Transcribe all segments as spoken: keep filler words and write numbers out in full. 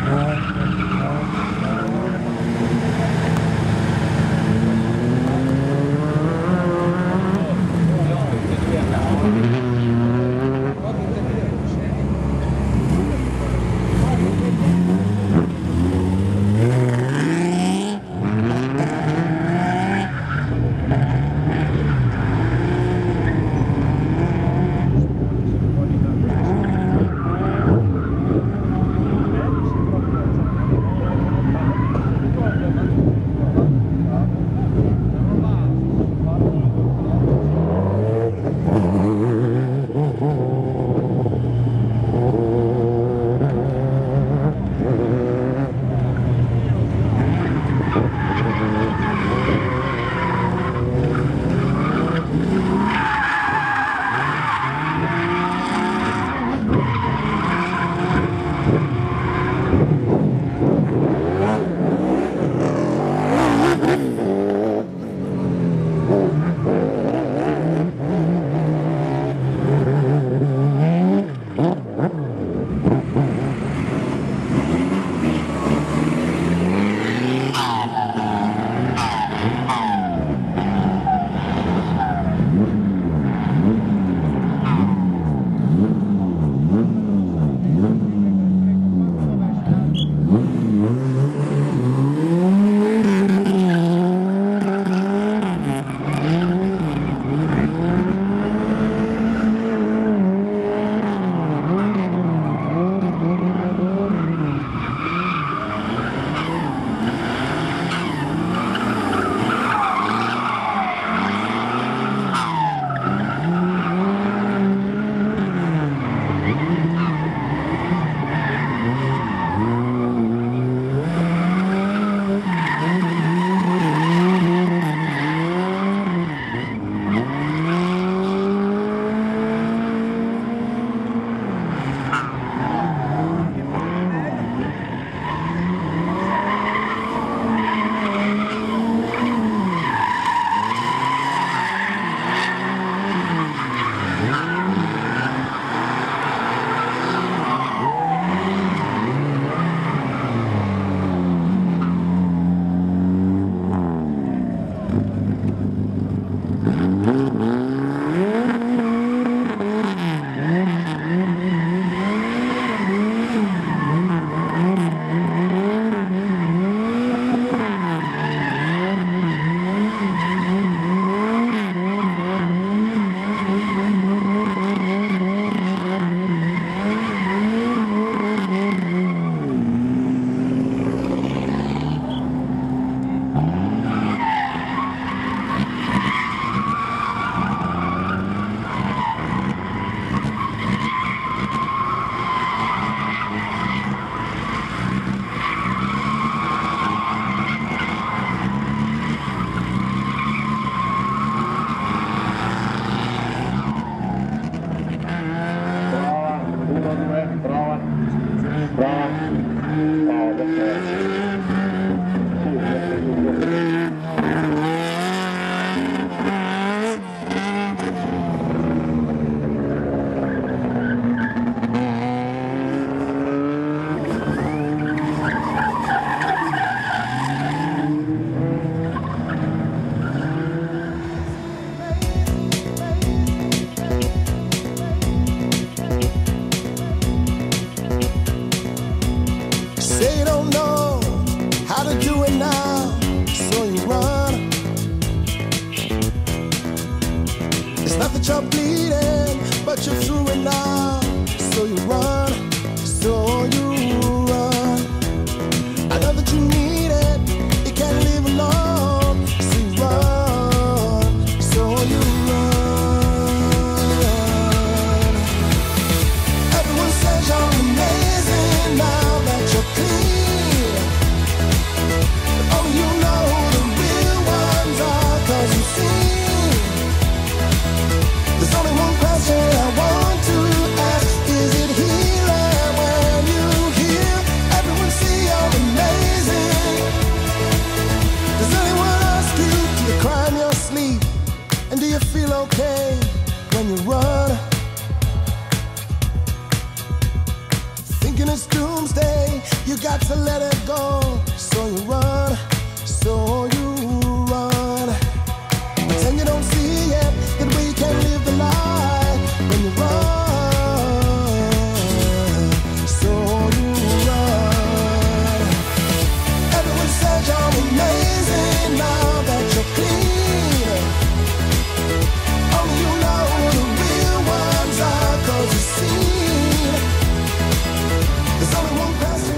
There's only you got to let it go. So you run, so you run. Pretend you don't see it, that we can live the life when you run, so you run. Everyone says you're amazing now that you're clean. Only you know who the real ones are, 'cause you've seen. There's only one question.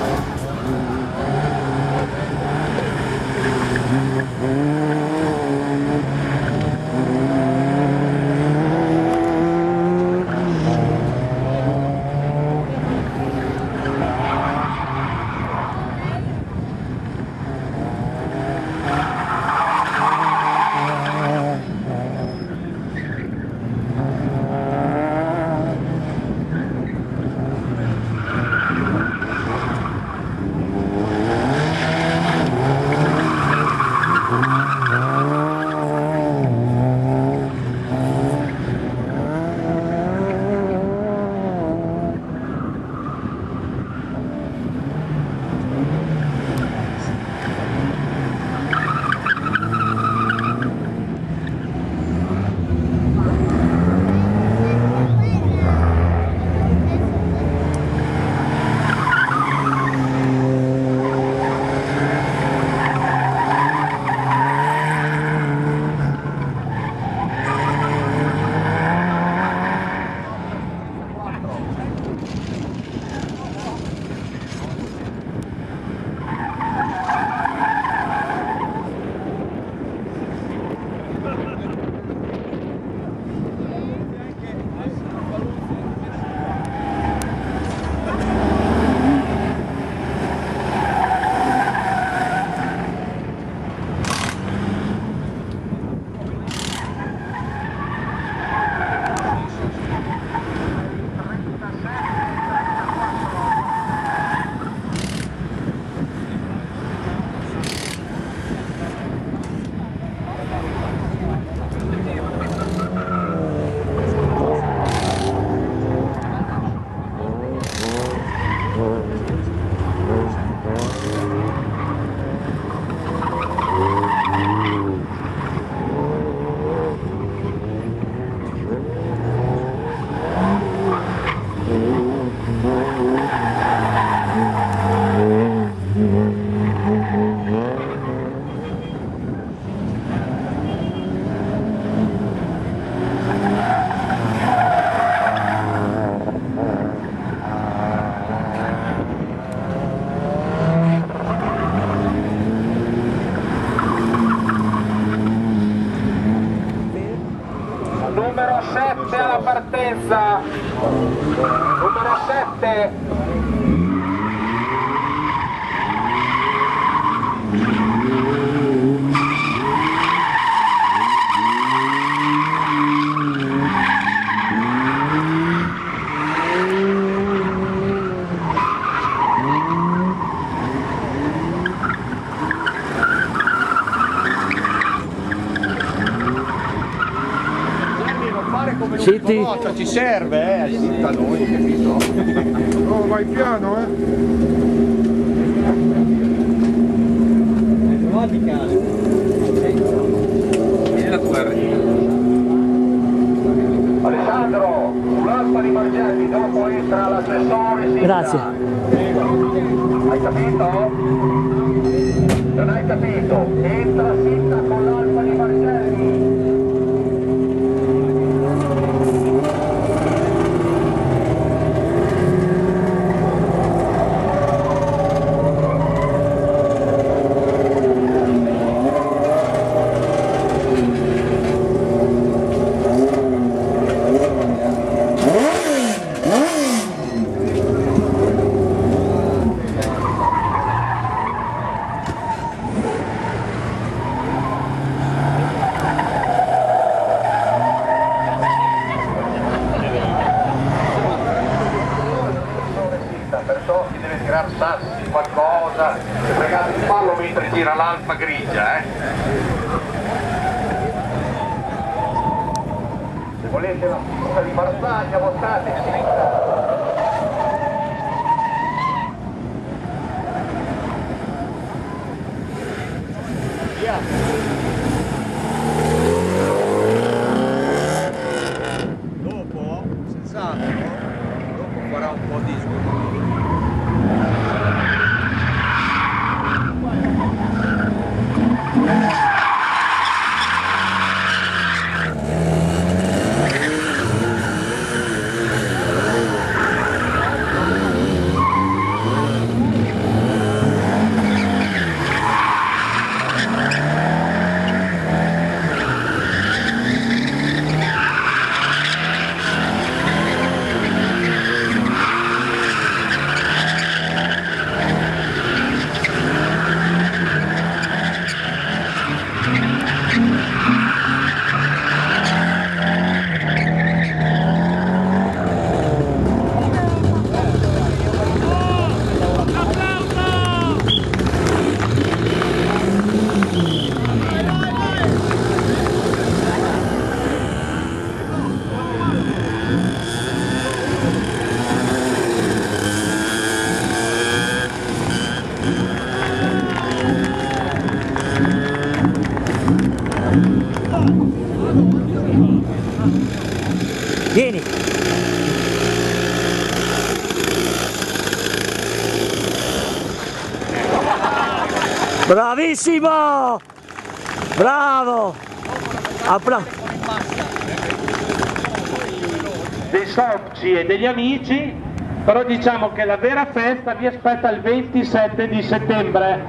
Numero sette alla partenza, numero sette. Senti? Moto, ci serve, eh, assista noi, capito? Oh, vai piano, eh! Trovati casa. Vieni la tua Alessandro, sull'Alfa di Margelli, dopo entra l'assessore Sitta. Grazie. Hai capito? Non hai capito? Entra Sitta con l'Alfa di Margelli. Sassi, qualcosa, fregate il fallo mentre gira l'Alfa grigia, eh. Se volete la pista di Marsaglia, votate Sitta. Bravissimo! Bravo! Appla dei soci e degli amici, però diciamo che la vera festa vi aspetta il ventisette di settembre.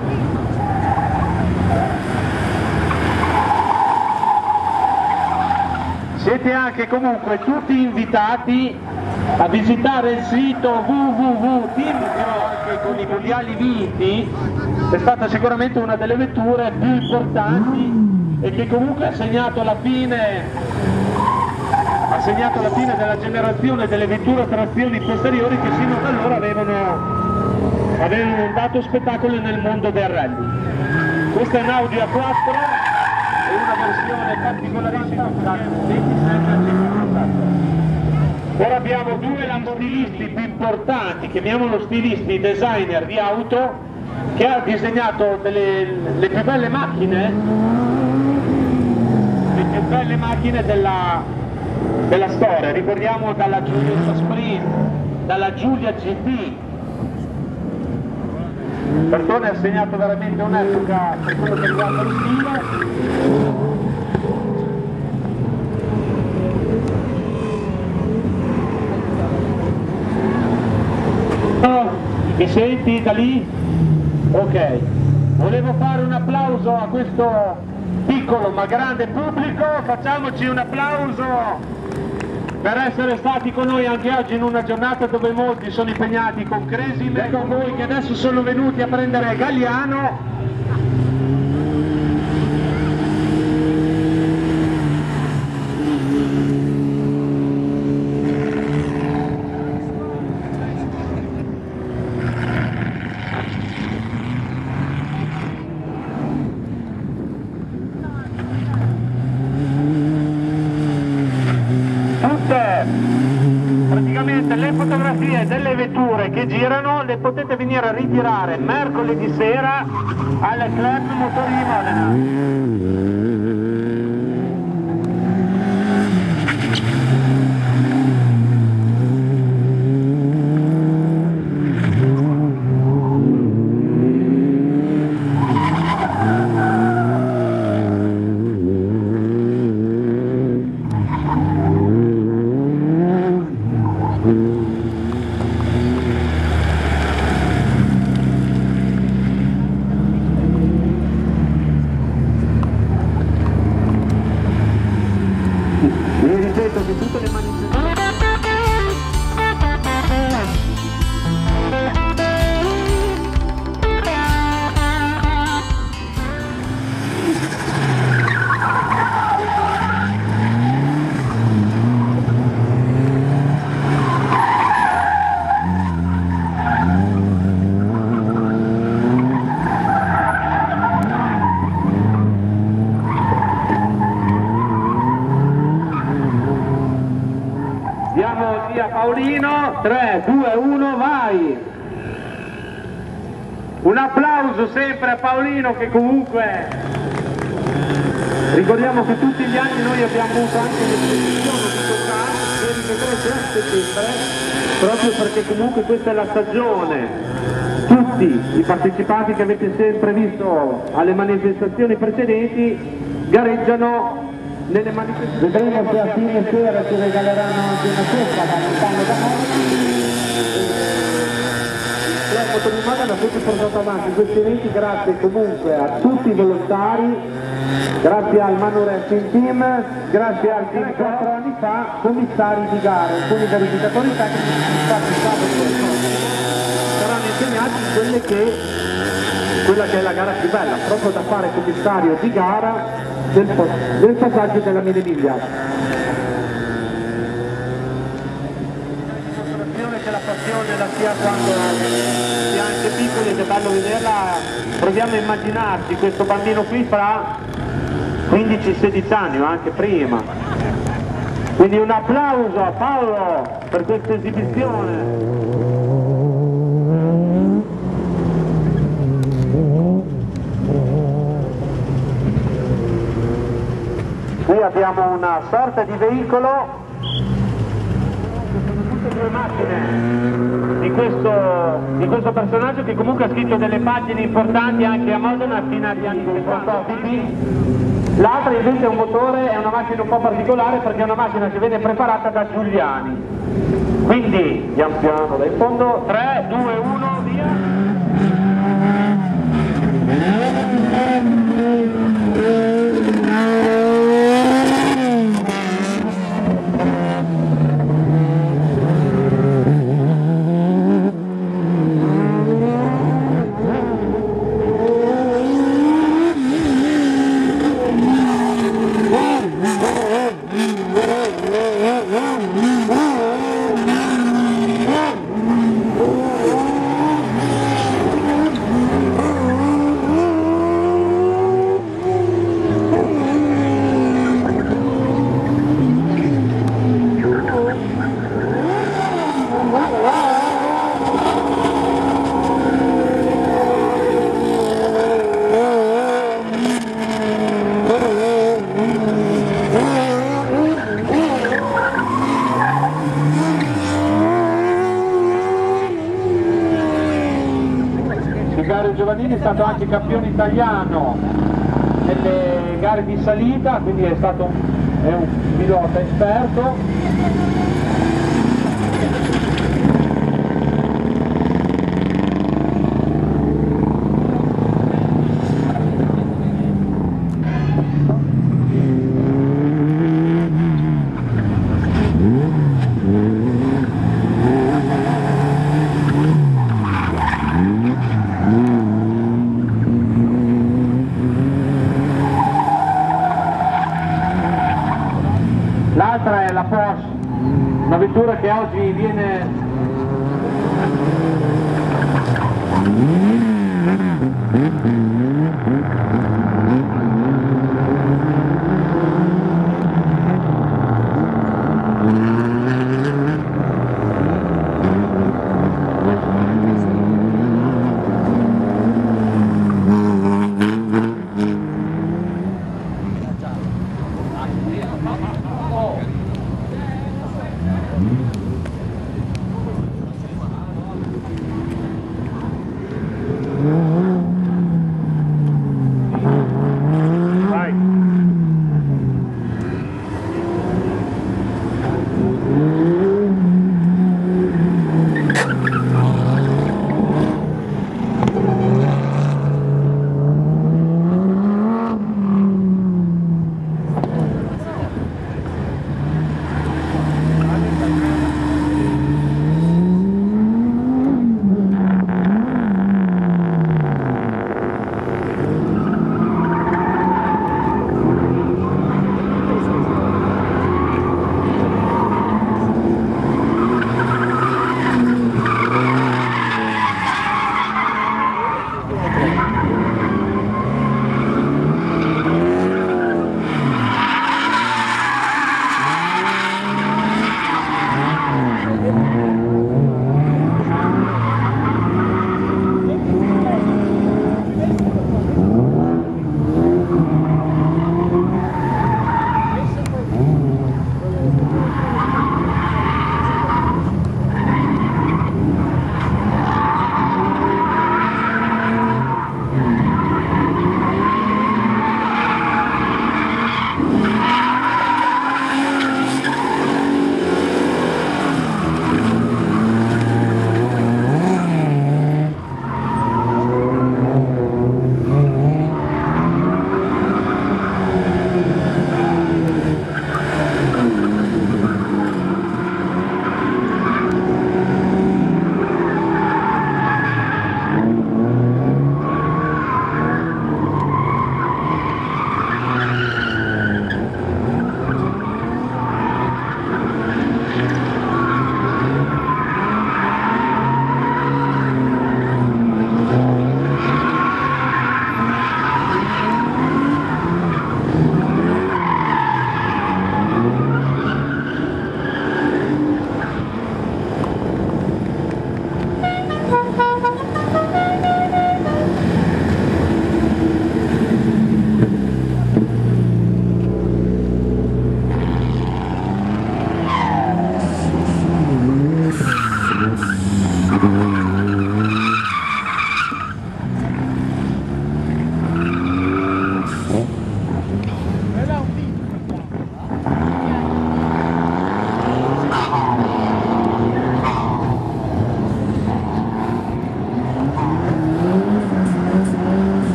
Siete anche comunque tutti invitati a visitare il sito w w w punto timbro, che con i mondiali vinti è stata sicuramente una delle vetture più importanti e che comunque ha segnato la fine ha segnato la fine della generazione delle vetture a trazioni posteriori che sino ad allora avevano, avevano dato spettacolo nel mondo del rally. Questa è un Audi A quattro e una versione particolarissima da ventisette a centocinquanta. Ora abbiamo due stilisti più importanti, chiamiamolo stilisti, designer di auto, che ha disegnato delle, le più belle macchine, le più belle macchine della della storia. Ricordiamo dalla Giulietta Sprint, dalla Giulia G T. Bertone ha segnato veramente un'epoca per quello che riguarda lo stile. Oh, mi senti da lì? Ok, volevo fare un applauso a questo piccolo ma grande pubblico, facciamoci un applauso per essere stati con noi anche oggi in una giornata dove molti sono impegnati con Cresime e con voi che adesso sono venuti a prendere Galliano. Praticamente le fotografie delle vetture che girano le potete venire a ritirare mercoledì sera al Club Motori di Modena. Vi ripeto che tutte le manifestazioni via Paolino, tre, due, uno, vai! Un applauso sempre a Paolino che comunque ricordiamo che tutti gli anni noi abbiamo avuto anche l'esposizione di Tocano che rivedrete a settembre, proprio perché comunque questa è la stagione. Tutti i partecipanti che avete sempre visto alle manifestazioni precedenti gareggiano nelle manifestazioni. Vedremo se a fine sera ci regaleranno anche una coppa da lontano da noi. La Motorimana l'ha sempre portato avanti questi eventi grazie comunque a tutti i volontari, grazie al Manu Racing Team, grazie al team quattro anni fa, commissari di gara, alcuni verificatori tecnici infatti saranno impegnati in quelle che quella che è la gara più bella, proprio da fare commissario di gara del, del passaggio della Mille Miglia. Dimostrazione che la passione la sia quando si è anche piccoli ed è bello vederla. Proviamo a immaginarci questo bambino qui fra quindici sedici anni o anche prima. Quindi un applauso a Paolo per questa esibizione. Qui abbiamo una sorta di veicolo, sono tutte due macchine di questo, di questo personaggio che comunque ha scritto delle pagine importanti anche a Modena fino agli anni sessanta. L'altra invece è un motore, è una macchina un po' particolare perché è una macchina che viene preparata da Giuliani. Quindi pian piano dai fondo, tre, due, uno, via! Giovannini è stato anche campione italiano nelle gare di salita, quindi è stato un, è un pilota esperto. L'altra è la Porsche, una vettura che oggi viene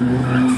Thank you.